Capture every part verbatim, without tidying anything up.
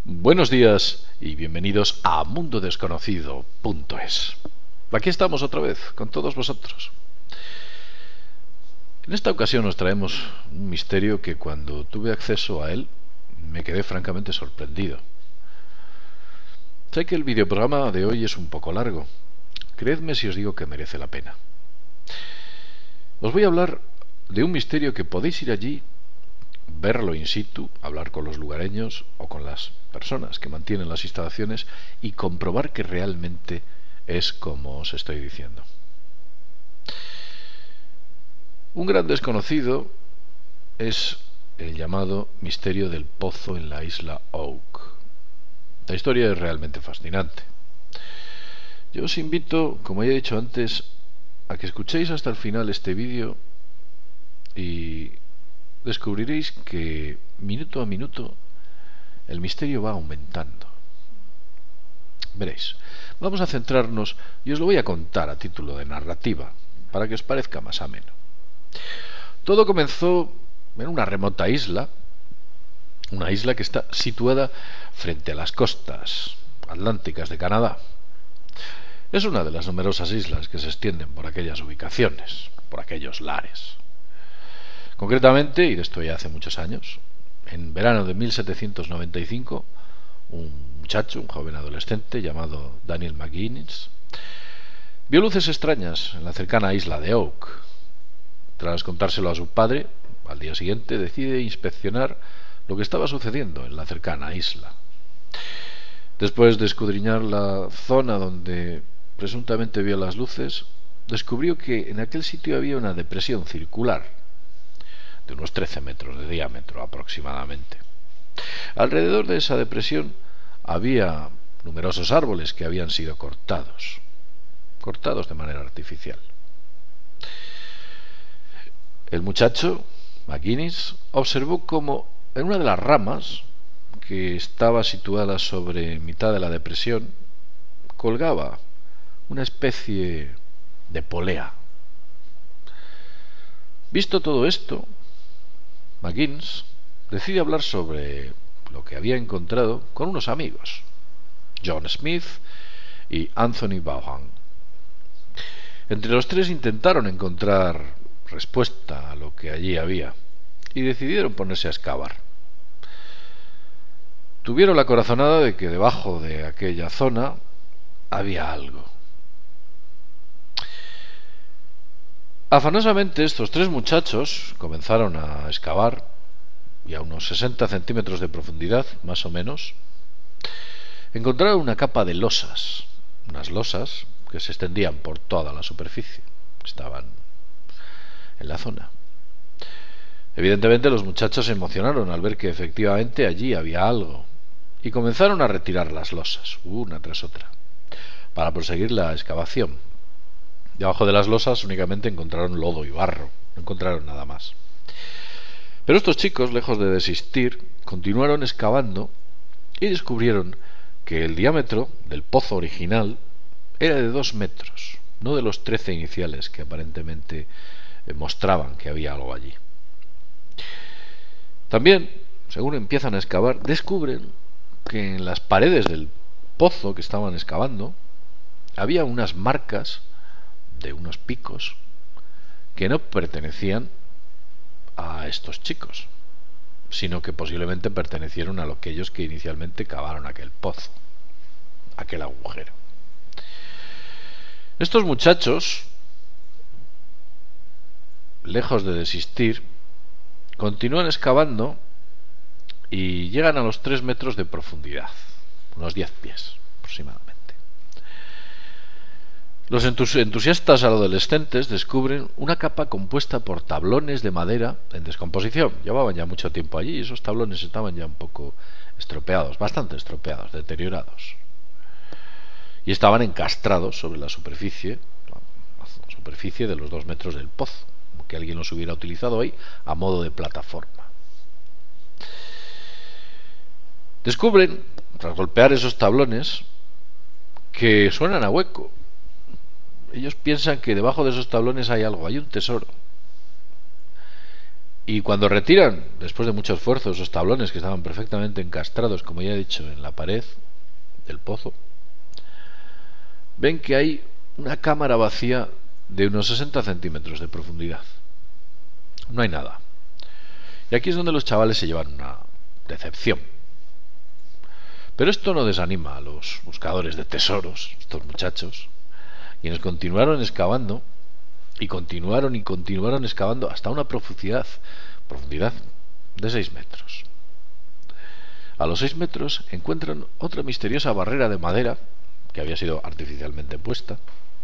Buenos días y bienvenidos a mundo desconocido punto es. Aquí estamos otra vez con todos vosotros. En esta ocasión os traemos un misterio que cuando tuve acceso a él me quedé francamente sorprendido. Sé que el videoprograma de hoy es un poco largo. Creedme si os digo que merece la pena. Os voy a hablar de un misterio que podéis ir allí, verlo in situ, hablar con los lugareños o con las personas que mantienen las instalaciones y comprobar que realmente es como os estoy diciendo. Un gran desconocido es el llamado misterio del pozo en la isla Oak. La historia es realmente fascinante. Yo os invito, como ya he dicho antes, a que escuchéis hasta el final este vídeo y descubriréis que minuto a minuto el misterio va aumentando. Veréis, vamos a centrarnos, y os lo voy a contar a título de narrativa, para que os parezca más ameno. Todo comenzó en una remota isla, una isla que está situada frente a las costas atlánticas de Canadá. Es una de las numerosas islas que se extienden por aquellas ubicaciones, por aquellos lares. Concretamente, y de esto ya hace muchos años, en verano de mil setecientos noventa y cinco, un muchacho, un joven adolescente llamado Daniel McGuinness, vio luces extrañas en la cercana isla de Oak. Tras contárselo a su padre, al día siguiente decide inspeccionar lo que estaba sucediendo en la cercana isla. Después de escudriñar la zona donde presuntamente vio las luces, descubrió que en aquel sitio había una depresión circular de unos trece metros de diámetro aproximadamente. Alrededor de esa depresión había numerosos árboles que habían sido cortados, cortados de manera artificial. El muchacho, McGuinness, observó cómo en una de las ramas, que estaba situada sobre mitad de la depresión, colgaba una especie de polea. Visto todo esto, McGuinness decide hablar sobre lo que había encontrado con unos amigos, John Smith y Anthony Vaughan. Entre los tres intentaron encontrar respuesta a lo que allí había y decidieron ponerse a excavar. Tuvieron la corazonada de que debajo de aquella zona había algo. Afanosamente estos tres muchachos comenzaron a excavar, y a unos sesenta centímetros de profundidad, más o menos, encontraron una capa de losas, unas losas que se extendían por toda la superficie, estaban en la zona. Evidentemente los muchachos se emocionaron al ver que efectivamente allí había algo, y comenzaron a retirar las losas, una tras otra, para proseguir la excavación. Debajo de las losas únicamente encontraron lodo y barro, no encontraron nada más. Pero estos chicos, lejos de desistir, continuaron excavando y descubrieron que el diámetro del pozo original era de dos metros, no de los trece iniciales que aparentemente mostraban que había algo allí. También, según empiezan a excavar, descubren que en las paredes del pozo que estaban excavando había unas marcas de unos picos que no pertenecían a estos chicos, sino que posiblemente pertenecieron a aquellos que inicialmente cavaron aquel pozo, aquel agujero. Estos muchachos, lejos de desistir, continúan excavando y llegan a los tres metros de profundidad, unos diez pies aproximadamente. Los entusiastas adolescentes descubren una capa compuesta por tablones de madera en descomposición. Llevaban ya mucho tiempo allí y esos tablones estaban ya un poco estropeados, bastante estropeados, deteriorados. Y estaban encastrados sobre la superficie, la superficie de los dos metros del pozo, como que alguien los hubiera utilizado ahí a modo de plataforma. Descubren, tras golpear esos tablones, que suenan a hueco. Ellos piensan que debajo de esos tablones hay algo, hay un tesoro. Y cuando retiran, después de mucho esfuerzo, esos tablones que estaban perfectamente encastrados, como ya he dicho, en la pared del pozo, ven que hay una cámara vacía de unos sesenta centímetros de profundidad. No hay nada. Y aquí es donde los chavales se llevan una decepción. Pero esto no desanima a los buscadores de tesoros, estos muchachos, quienes continuaron excavando y continuaron y continuaron excavando hasta una profundidad, profundidad de seis metros. A los seis metros encuentran otra misteriosa barrera de madera que había sido artificialmente puesta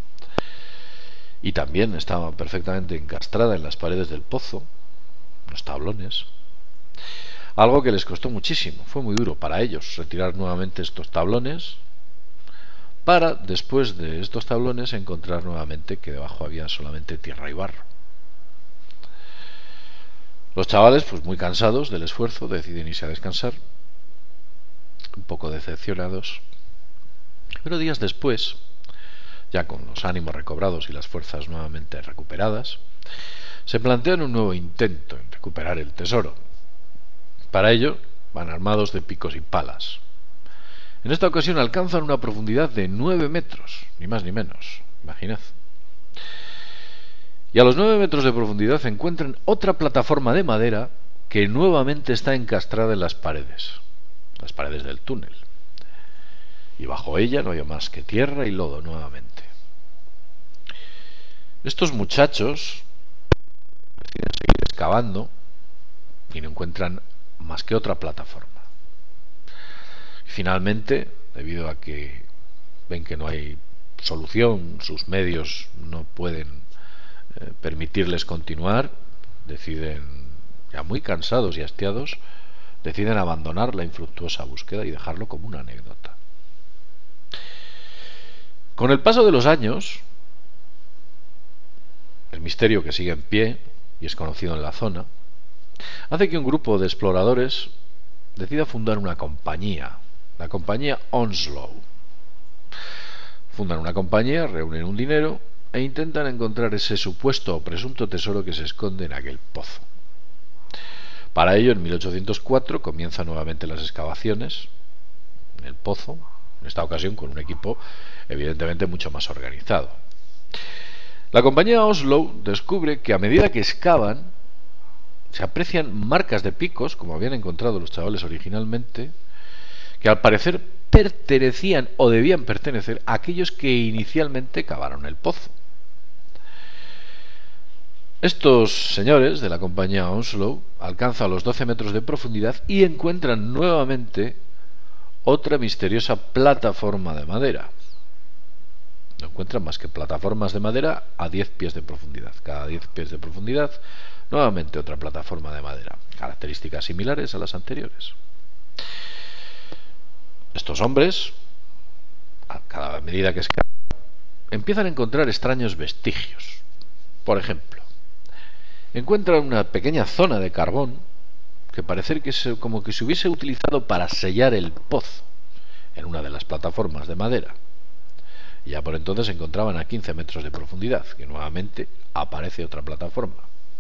y también estaba perfectamente encastrada en las paredes del pozo, los tablones. Algo que les costó muchísimo, fue muy duro para ellos retirar nuevamente estos tablones, para después de estos tablones encontrar nuevamente que debajo había solamente tierra y barro. Los chavales, pues muy cansados del esfuerzo, deciden irse a descansar, un poco decepcionados, pero días después, ya con los ánimos recobrados y las fuerzas nuevamente recuperadas, se plantean un nuevo intento en recuperar el tesoro. Para ello van armados de picos y palas. En esta ocasión alcanzan una profundidad de nueve metros, ni más ni menos, imaginad. Y a los nueve metros de profundidad encuentran otra plataforma de madera que nuevamente está encastrada en las paredes, las paredes del túnel. Y bajo ella no había más que tierra y lodo nuevamente. Estos muchachos deciden seguir excavando y no encuentran más que otra plataforma. Y finalmente, debido a que ven que no hay solución, sus medios no pueden eh, permitirles continuar, deciden, ya muy cansados y hastiados, deciden abandonar la infructuosa búsqueda y dejarlo como una anécdota. Con el paso de los años, el misterio que sigue en pie y es conocido en la zona, hace que un grupo de exploradores decida fundar una compañía, la compañía Onslow. Fundan una compañía, reúnen un dinero e intentan encontrar ese supuesto o presunto tesoro que se esconde en aquel pozo. Para ello, en mil ochocientos cuatro comienzan nuevamente las excavaciones en el pozo, en esta ocasión con un equipo evidentemente mucho más organizado. La compañía Onslow descubre que a medida que excavan se aprecian marcas de picos, como habían encontrado los chavales originalmente, que al parecer pertenecían o debían pertenecer a aquellos que inicialmente cavaron el pozo. Estos señores de la compañía Onslow alcanzan los doce metros de profundidad y encuentran nuevamente otra misteriosa plataforma de madera. No encuentran más que plataformas de madera a diez pies de profundidad. Cada diez pies de profundidad, nuevamente otra plataforma de madera. Características similares a las anteriores. Estos hombres, a cada medida que escapan, empiezan a encontrar extraños vestigios. Por ejemplo, encuentran una pequeña zona de carbón que parece que es como que se hubiese utilizado para sellar el pozo en una de las plataformas de madera. Y ya por entonces se encontraban a quince metros de profundidad, que nuevamente aparece otra plataforma.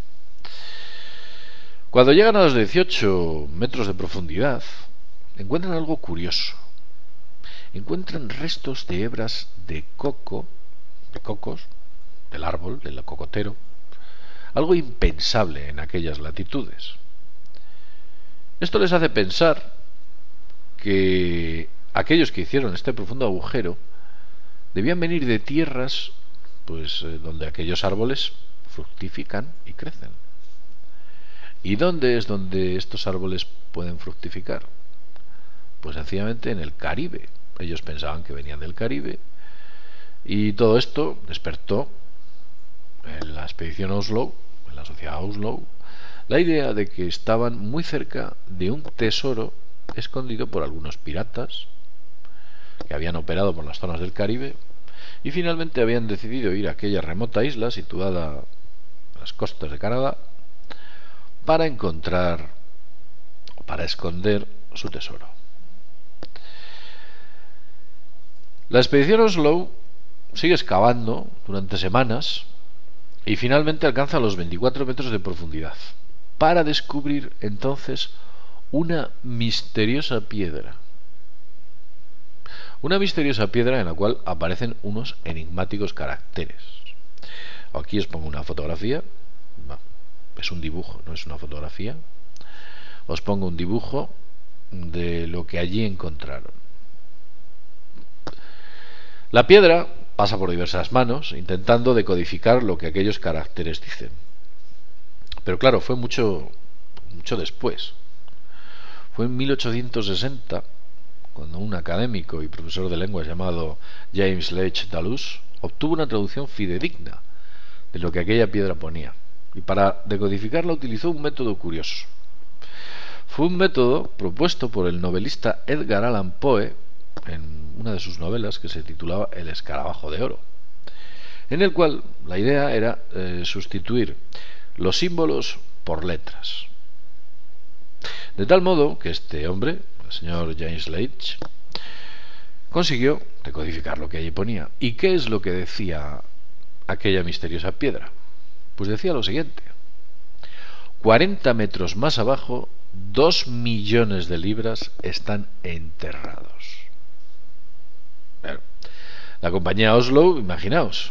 Cuando llegan a los dieciocho metros de profundidad, encuentran algo curioso. Encuentran restos de hebras de coco, de cocos, del árbol, del cocotero, algo impensable en aquellas latitudes. Esto les hace pensar que aquellos que hicieron este profundo agujero debían venir de tierras, pues, eh, donde aquellos árboles fructifican y crecen. ¿Y dónde es donde estos árboles pueden fructificar? Pues sencillamente en el Caribe. Ellos pensaban que venían del Caribe y todo esto despertó en la expedición Onslow, en la sociedad Onslow, la idea de que estaban muy cerca de un tesoro escondido por algunos piratas que habían operado por las zonas del Caribe y finalmente habían decidido ir a aquella remota isla situada a las costas de Canadá para encontrar o para esconder su tesoro. La expedición Onslow sigue excavando durante semanas y finalmente alcanza los veinticuatro metros de profundidad. para descubrir entonces una misteriosa piedra. Una misteriosa piedra en la cual aparecen unos enigmáticos caracteres. Aquí os pongo una fotografía. Es un dibujo, no es una fotografía. Os pongo un dibujo de lo que allí encontraron. La piedra pasa por diversas manos intentando decodificar lo que aquellos caracteres dicen. Pero claro, fue mucho, mucho después. Fue en mil ochocientos sesenta cuando un académico y profesor de lenguas llamado James Leach Dalus obtuvo una traducción fidedigna de lo que aquella piedra ponía. Y para decodificarla utilizó un método curioso. Fue un método propuesto por el novelista Edgar Allan Poe en una de sus novelas que se titulaba El escarabajo de oro, en el cual la idea era eh, sustituir los símbolos por letras. De tal modo que este hombre, el señor James Leach, consiguió decodificar lo que allí ponía. ¿Y qué es lo que decía aquella misteriosa piedra? Pues decía lo siguiente: cuarenta metros más abajo, dos millones de libras están enterrados. Claro. La compañía Oslo, imaginaos.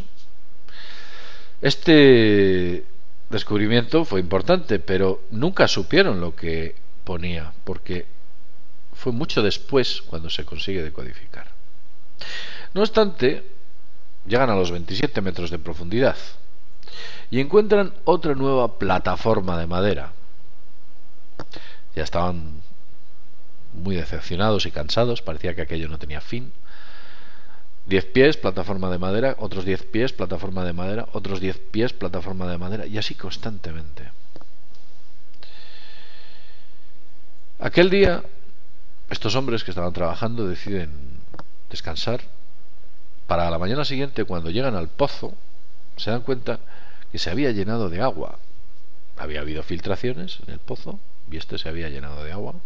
Este descubrimiento fue importante, pero nunca supieron lo que ponía, porque fue mucho después cuando se consigue decodificar. No obstante, llegan a los veintisiete metros de profundidad y encuentran otra nueva plataforma de madera. Ya estaban muy decepcionados y cansados, parecía que aquello no tenía fin. Diez pies, plataforma de madera, otros diez pies, plataforma de madera, otros diez pies, plataforma de madera, y así constantemente. Aquel día, estos hombres que estaban trabajando deciden descansar. Para la mañana siguiente, cuando llegan al pozo, se dan cuenta que se había llenado de agua. Había habido filtraciones en el pozo y este se había llenado de agua.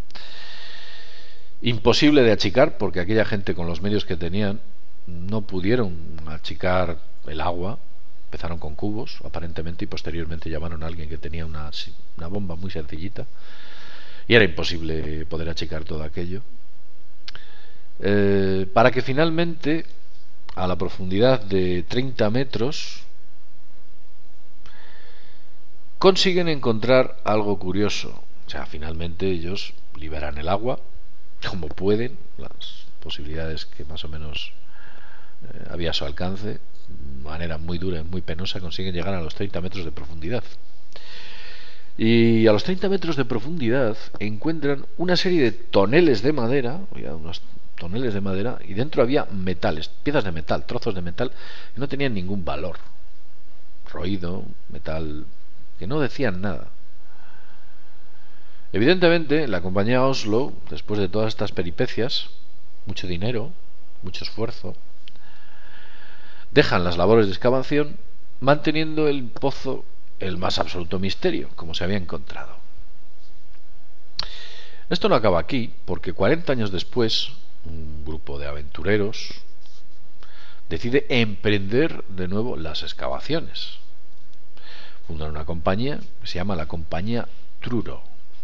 Imposible de achicar, porque aquella gente, con los medios que tenían, no pudieron achicar el agua. Empezaron con cubos, aparentemente, y posteriormente llamaron a alguien que tenía una, una bomba muy sencillita, y era imposible poder achicar todo aquello. Eh, para que finalmente, a la profundidad de treinta metros, consiguen encontrar algo curioso. O sea, finalmente ellos liberan el agua como pueden, las posibilidades que más o menos eh, había a su alcance, de manera muy dura y muy penosa, consiguen llegar a los treinta metros de profundidad. Y a los treinta metros de profundidad encuentran una serie de toneles de madera, unos toneles de madera, y dentro había metales, piezas de metal, trozos de metal que no tenían ningún valor, roído, metal que no decían nada. Evidentemente, la compañía Oslo, después de todas estas peripecias, mucho dinero, mucho esfuerzo, dejan las labores de excavación, manteniendo el pozo el más absoluto misterio, como se había encontrado. Esto no acaba aquí, porque cuarenta años después, un grupo de aventureros decide emprender de nuevo las excavaciones. Fundan una compañía que se llama la Compañía Truro.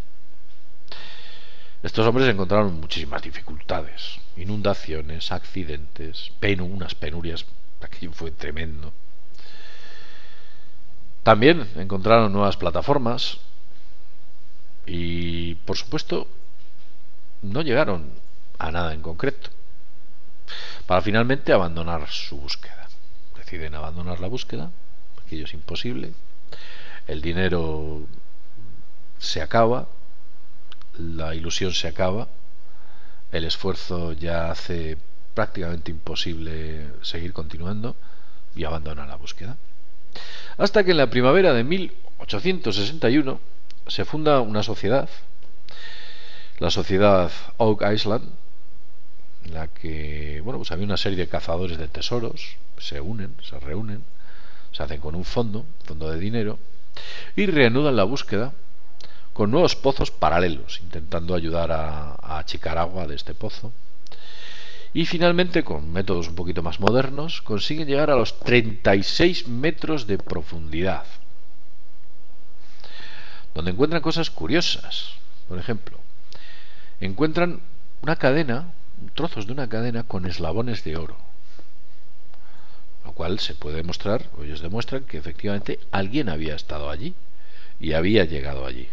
Estos hombres encontraron muchísimas dificultades, inundaciones, accidentes, penu, unas penurias, aquello fue tremendo. También encontraron nuevas plataformas y, por supuesto, no llegaron a nada en concreto, para finalmente abandonar su búsqueda. Deciden abandonar la búsqueda, aquello es imposible, el dinero se acaba, la ilusión se acaba, el esfuerzo ya hace prácticamente imposible seguir continuando y abandonan la búsqueda. Hasta que en la primavera de mil ochocientos sesenta y uno se funda una sociedad, la sociedad Oak Island, en la que, bueno, pues había una serie de cazadores de tesoros, se unen, se reúnen, se hacen con un fondo, fondo de dinero, y reanudan la búsqueda con nuevos pozos paralelos, intentando ayudar a, a achicar agua de este pozo. Y finalmente, con métodos un poquito más modernos, consiguen llegar a los treinta y seis metros de profundidad. donde encuentran cosas curiosas. Por ejemplo, encuentran una cadena, trozos de una cadena con eslabones de oro, lo cual se puede demostrar, o ellos demuestran, que efectivamente alguien había estado allí y había llegado allí.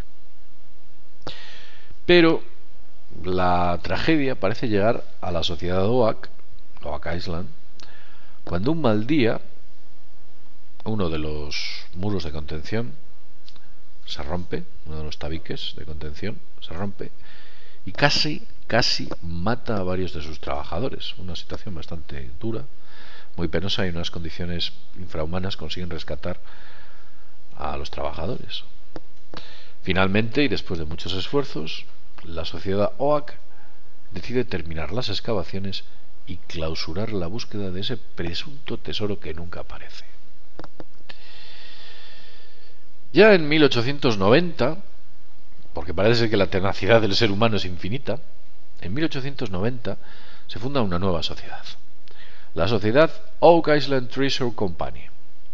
Pero la tragedia parece llegar a la sociedad Oak, Oak Island, cuando un mal día uno de los muros de contención se rompe, uno de los tabiques de contención se rompe y casi, casi mata a varios de sus trabajadores. Una situación bastante dura, muy penosa, y en unas condiciones infrahumanas consiguen rescatar a los trabajadores. Finalmente, y después de muchos esfuerzos, la sociedad Oak decide terminar las excavaciones y clausurar la búsqueda de ese presunto tesoro que nunca aparece. Ya en mil ochocientos noventa, porque parece que la tenacidad del ser humano es infinita, en mil ochocientos noventa se funda una nueva sociedad, la sociedad Oak Island Treasure Company.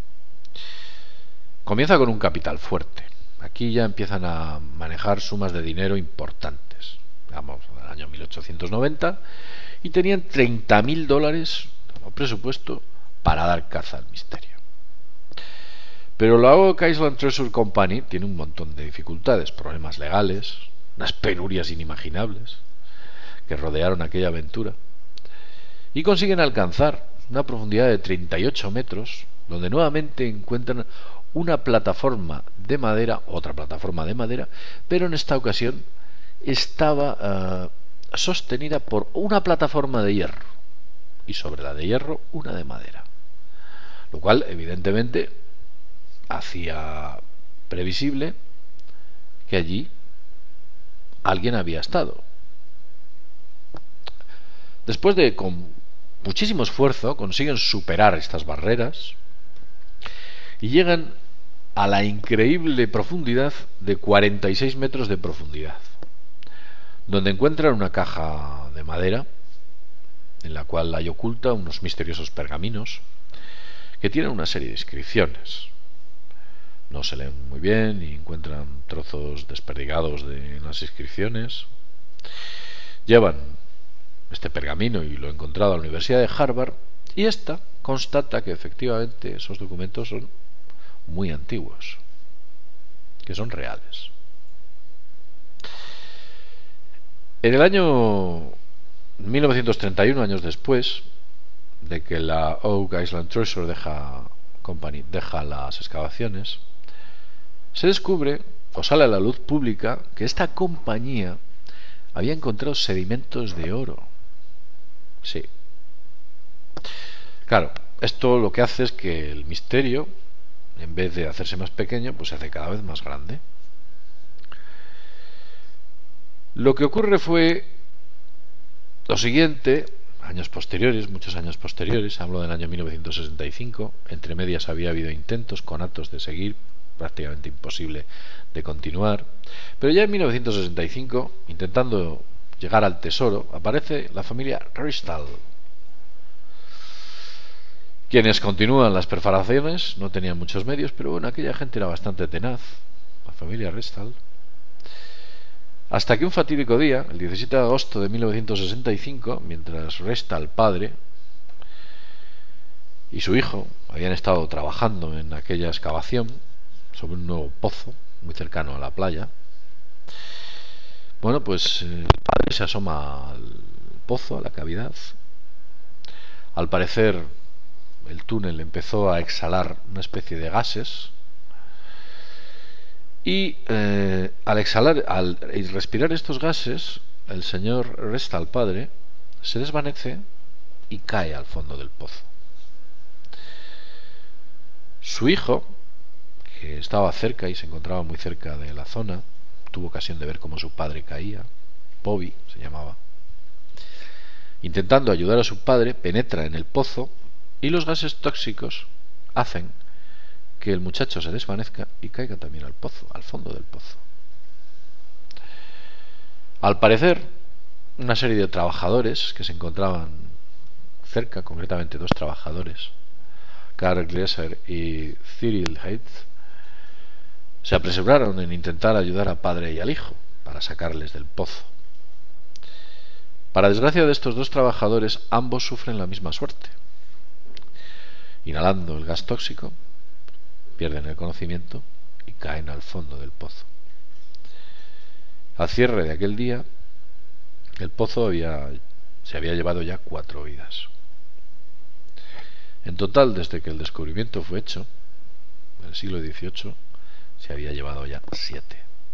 Comienza con un capital fuerte. Aquí ya empiezan a manejar sumas de dinero importantes. Vamos, en el año mil ochocientos noventa, y tenían treinta mil dólares como presupuesto para dar caza al misterio. Pero la Oak Island Treasure Company tiene un montón de dificultades, problemas legales, unas penurias inimaginables que rodearon aquella aventura, y consiguen alcanzar una profundidad de treinta y ocho metros, donde nuevamente encuentran una plataforma de madera, otra plataforma de madera, pero en esta ocasión estaba uh, sostenida por una plataforma de hierro, y sobre la de hierro una de madera, lo cual evidentemente hacía previsible que allí alguien había estado. Después de, con muchísimo esfuerzo, consiguen superar estas barreras y llegan a la increíble profundidad de cuarenta y seis metros de profundidad, donde encuentran una caja de madera en la cual hay oculta unos misteriosos pergaminos que tienen una serie de inscripciones. No se leen muy bien y encuentran trozos desperdigados de las inscripciones. Llevan este pergamino y lo encontrado a la Universidad de Harvard, y esta constata que efectivamente esos documentos son muy antiguos, que son reales. En el año mil novecientos treinta y uno, años después de que la Oak Island Treasure deja, Company deja las excavaciones, se descubre, o sale a la luz pública, que esta compañía había encontrado sedimentos de oro. Sí. Claro, esto lo que hace es que el misterio, en vez de hacerse más pequeño, pues se hace cada vez más grande. Lo que ocurre fue lo siguiente. Años posteriores, muchos años posteriores, hablo del año mil novecientos sesenta y cinco, entre medias había habido intentos conatos de seguir, prácticamente imposible de continuar, pero ya en mil novecientos sesenta y cinco, intentando llegar al tesoro, aparece la familia Ristall, quienes continúan las perforaciones. No tenían muchos medios, pero bueno, aquella gente era bastante tenaz, la familia Ristall, hasta que un fatídico día, el diecisiete de agosto de mil novecientos sesenta y cinco, mientras Ristall padre y su hijo habían estado trabajando en aquella excavación sobre un nuevo pozo muy cercano a la playa, bueno, pues el padre se asoma al pozo, a la cavidad. Al parecer el túnel empezó a exhalar una especie de gases, y eh, al exhalar, al respirar estos gases, el señor Ristall padre se desvanece y cae al fondo del pozo. Su hijo, que estaba cerca y se encontraba muy cerca de la zona, tuvo ocasión de ver cómo su padre caía. Bobby se llamaba. Intentando ayudar a su padre, penetra en el pozo, y los gases tóxicos hacen que el muchacho se desvanezca y caiga también al pozo, al fondo del pozo. Al parecer, una serie de trabajadores que se encontraban cerca, concretamente dos trabajadores, Carl Gleiser y Cyril Heitz, se apresuraron en intentar ayudar al padre y al hijo para sacarles del pozo. Para desgracia de estos dos trabajadores, ambos sufren la misma suerte. Inhalando el gas tóxico, pierden el conocimiento y caen al fondo del pozo. Al cierre de aquel día, el pozo había, se había llevado ya cuatro vidas. En total, desde que el descubrimiento fue hecho, en el siglo dieciocho, se había llevado ya siete.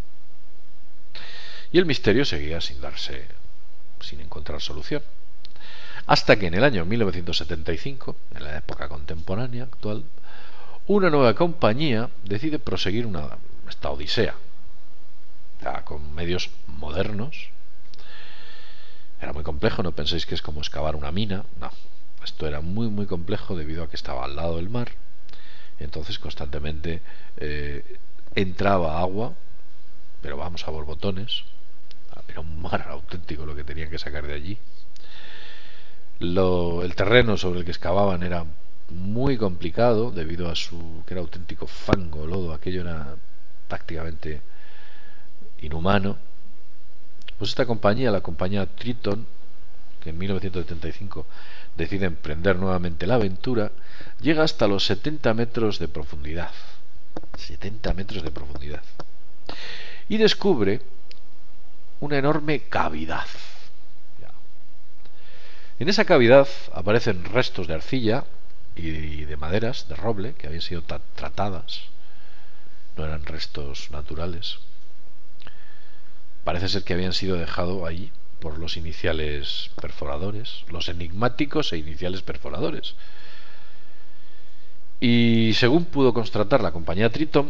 Y el misterio seguía sin darse, sin encontrar solución. Hasta que en el año mil novecientos setenta y cinco, en la época contemporánea actual, una nueva compañía decide proseguir una, esta odisea, ya con medios modernos. Era muy complejo, no penséis que es como excavar una mina, no. Esto era muy muy complejo debido a que estaba al lado del mar. Entonces constantemente eh, entraba agua, pero vamos, a borbotones. Era un mar auténtico lo que tenían que sacar de allí. Lo, el terreno sobre el que excavaban era muy complicado debido a su que era auténtico fango, lodo. Aquello era prácticamente inhumano. Pues esta compañía, la compañía Triton, que en mil novecientos setenta y cinco decide emprender nuevamente la aventura, llega hasta los setenta metros de profundidad. setenta metros de profundidad. Y descubre una enorme cavidad. En esa cavidad aparecen restos de arcilla y de maderas, de roble, que habían sido tratadas. No eran restos naturales. Parece ser que habían sido dejados ahí por los iniciales perforadores, los enigmáticos e iniciales perforadores. Y según pudo constatar la compañía Triton,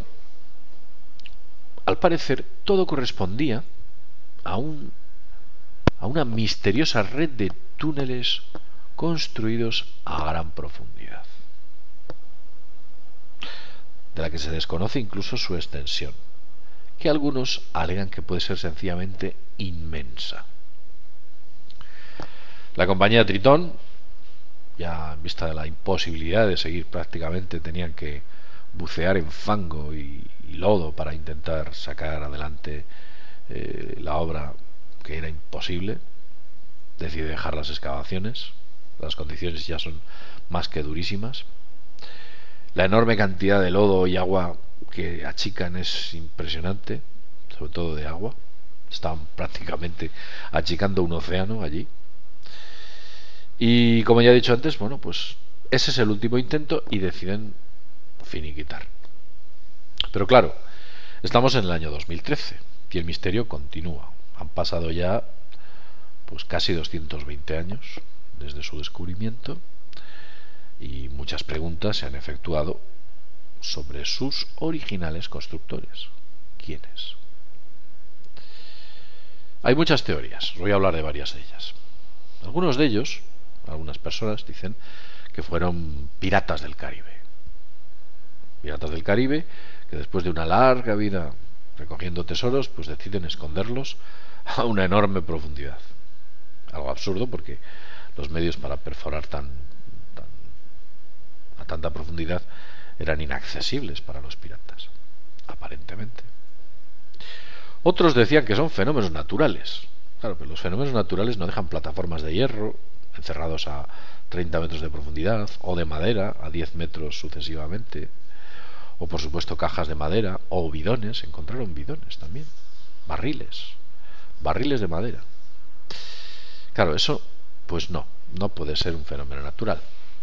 al parecer todo correspondía a un a una misteriosa red de túneles construidos a gran profundidad, de la que se desconoce incluso su extensión, que algunos alegan que puede ser sencillamente inmensa. La compañía Tritón, ya en vista de la imposibilidad de seguir prácticamente, tenían que bucear en fango y, y lodo para intentar sacar adelante eh, la obra, que era imposible. Decide dejar las excavaciones. Las condiciones ya son más que durísimas. La enorme cantidad de lodo y agua que achican es impresionante, sobre todo de agua. Están prácticamente achicando un océano allí. Y como ya he dicho antes, bueno, pues ese es el último intento y deciden finiquitar. Pero claro, estamos en el año dos mil trece y el misterio continúa. Han pasado ya pues casi doscientos veinte años desde su descubrimiento y muchas preguntas se han efectuado sobre sus originales constructores. ¿Quiénes? Hay muchas teorías, voy a hablar de varias de ellas. Algunos de ellos, algunas personas dicen que fueron piratas del Caribe. Piratas del Caribe que después de una larga vida recogiendo tesoros, pues deciden esconderlos a una enorme profundidad. Algo absurdo porque los medios para perforar tan, tan a tanta profundidad eran inaccesibles para los piratas, aparentemente. Otros decían que son fenómenos naturales. Claro, pero los fenómenos naturales no dejan plataformas de hierro encerrados a treinta metros de profundidad, o de madera a diez metros sucesivamente, o por supuesto cajas de madera, o bidones. Encontraron bidones también, barriles, barriles de madera. Claro, eso pues no, no puede ser un fenómeno natural.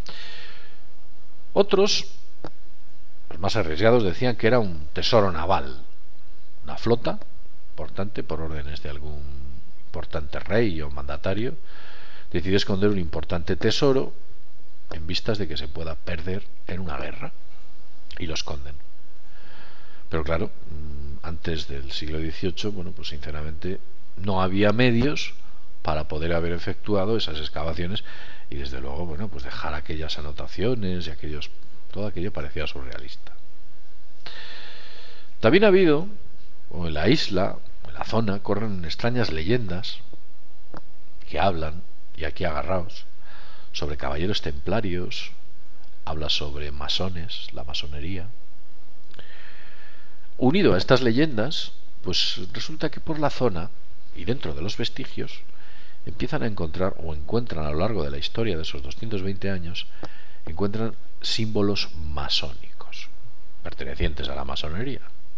Otros, los más arriesgados, decían que era un tesoro naval, una flota importante, por órdenes de algún importante rey o mandatario, decide esconder un importante tesoro en vistas de que se pueda perder en una guerra, y lo esconden. Pero claro, antes del siglo dieciocho, bueno, pues sinceramente no había medios para poder haber efectuado esas excavaciones y desde luego, bueno, pues dejar aquellas anotaciones y aquellos, todo aquello parecía surrealista. También ha habido, o en la isla, o en la zona, corren extrañas leyendas que hablan, y aquí agarraos, sobre caballeros templarios, habla sobre masones, la masonería. Unido a estas leyendas, pues resulta que por la zona y dentro de los vestigios empiezan a encontrar, o encuentran a lo largo de la historia de esos doscientos veinte años, encuentran símbolos masónicos pertenecientes a la masonería.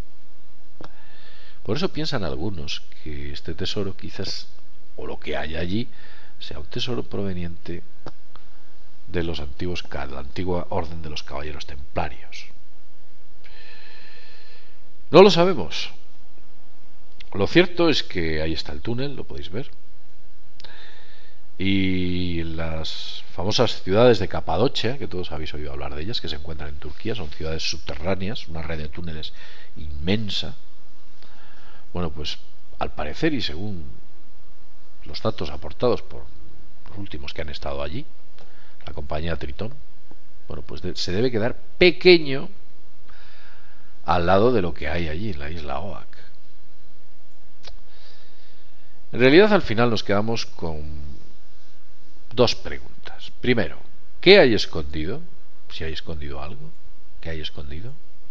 Por eso piensan algunos que este tesoro quizás, o lo que hay allí, sea un tesoro proveniente de los antiguos, de la antigua orden de los caballeros templarios. No lo sabemos. Lo cierto es que ahí está el túnel, lo podéis ver, y las famosas ciudades de Capadocia, que todos habéis oído hablar de ellas, que se encuentran en Turquía, son ciudades subterráneas, una red de túneles inmensa. Bueno, pues al parecer, y según los datos aportados por los últimos que han estado allí, la compañía Tritón, bueno, pues de, se debe quedar pequeño al lado de lo que hay allí, en la isla Oak. En realidad, al final nos quedamos con dos preguntas. Primero, ¿qué hay escondido? Si hay escondido algo, ¿qué hay escondido?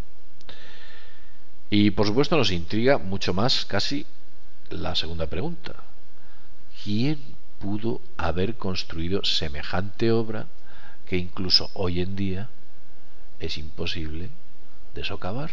Y por supuesto nos intriga mucho más casi la segunda pregunta. ¿Quién pudo haber construido semejante obra que incluso hoy en día es imposible de socavar?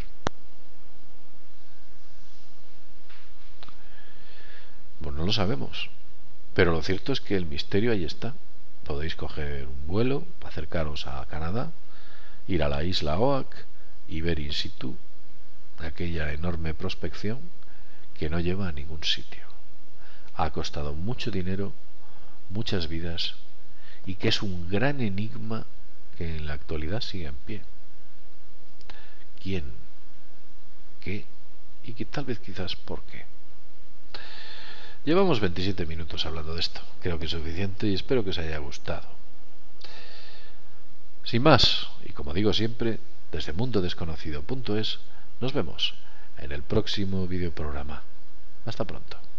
Pues no lo sabemos, pero lo cierto es que el misterio ahí está. Podéis coger un vuelo, acercaros a Canadá, ir a la isla Oak y ver in situ aquella enorme prospección que no lleva a ningún sitio. Ha costado mucho dinero, muchas vidas, y que es un gran enigma que en la actualidad sigue en pie. ¿Quién? ¿Qué? Y que tal vez quizás por qué. Llevamos veintisiete minutos hablando de esto. Creo que es suficiente y espero que os haya gustado. Sin más, y como digo siempre, desde mundo desconocido punto es, nos vemos en el próximo videoprograma. Hasta pronto.